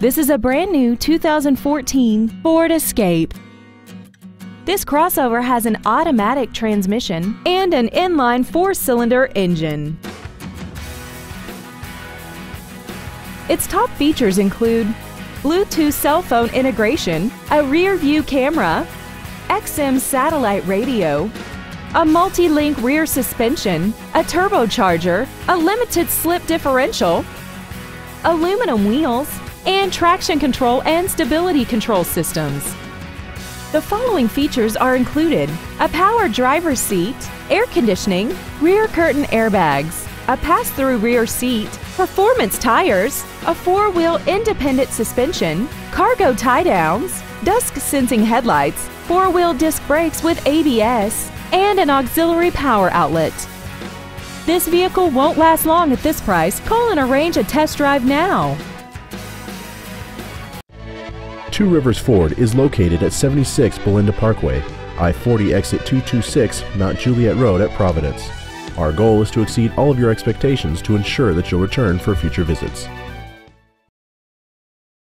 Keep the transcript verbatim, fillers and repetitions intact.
This is a brand new two thousand fourteen Ford Escape. This crossover has an automatic transmission and an inline four-cylinder engine. Its top features include Bluetooth cell phone integration, a rear-view camera, X M satellite radio, a multi-link rear suspension, a turbocharger, a limited slip differential, aluminum wheels, and traction control and stability control systems. The following features are included: a power driver's seat, air conditioning, rear curtain airbags, a pass-through rear seat, performance tires, a four-wheel independent suspension, cargo tie-downs, dusk-sensing headlights, four-wheel disc brakes with A B S, and an auxiliary power outlet. This vehicle won't last long at this price. Call and arrange a test drive now. Two Rivers Ford is located at seventy-six Belinda Parkway, I forty exit two twenty-six, Mount Juliet Road at Providence. Our goal is to exceed all of your expectations to ensure that you'll return for future visits.